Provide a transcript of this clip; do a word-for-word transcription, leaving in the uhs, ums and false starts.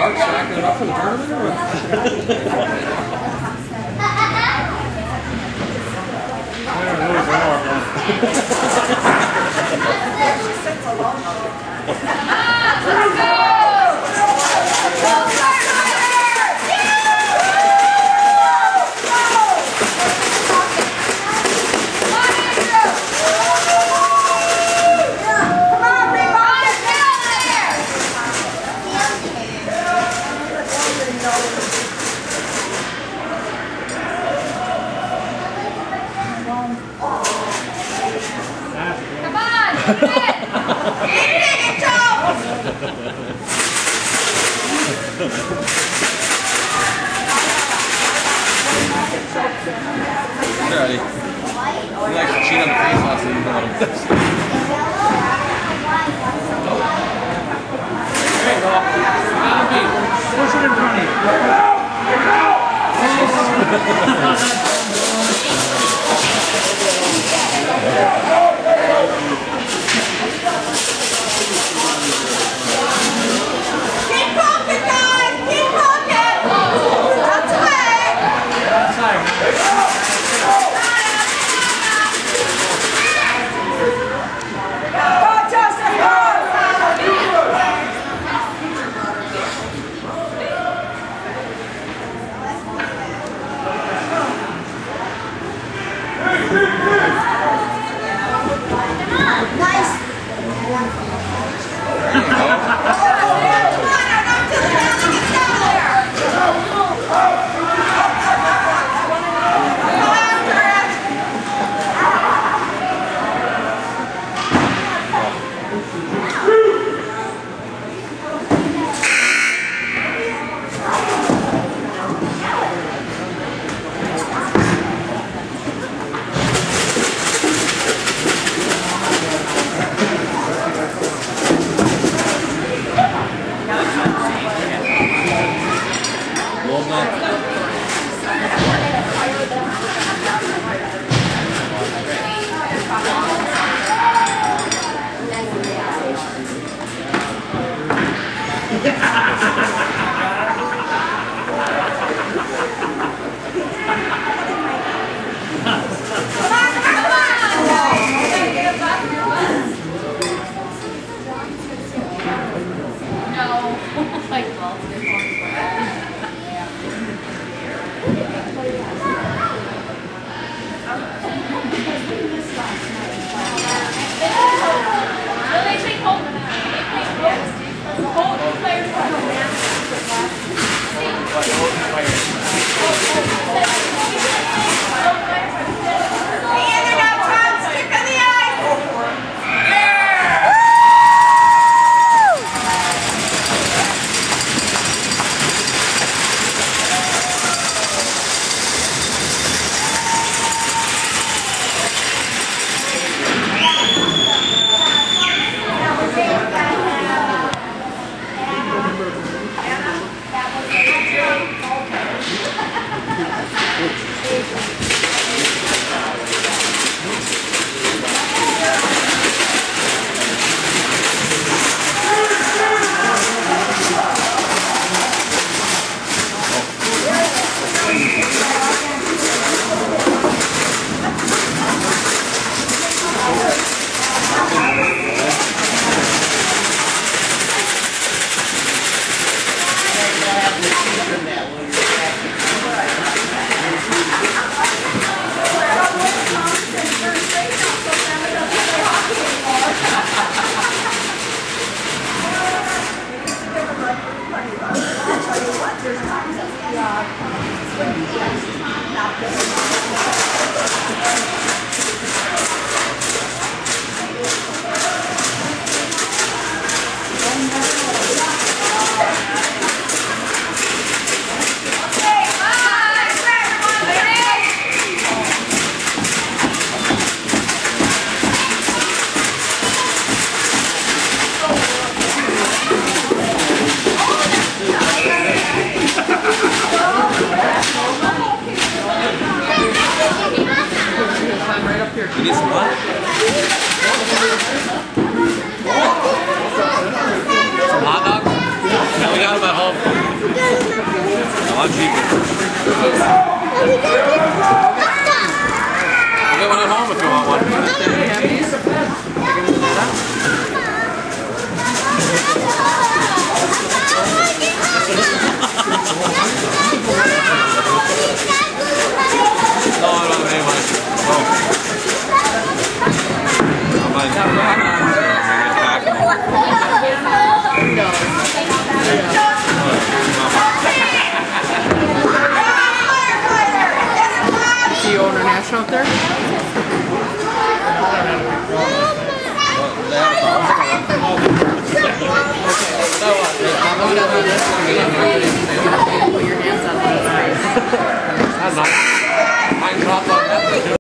Mark stacking it up for the tournament or what? Alrighty. You like to cheat on the face off so you know what I'm doing. There you go. Push it in front of you. Keep talking, guys! Keep talking! That's away! Outside. Go, Joseph! Go! Nice! You need some what? Some hot dogs? We got them at home. A lot cheaper. We'll get one at home if you want one. No, I don't have any money. Oh. I'm like, I'm going to get back. Do you own a national up there? That's nice. Mine dropped off.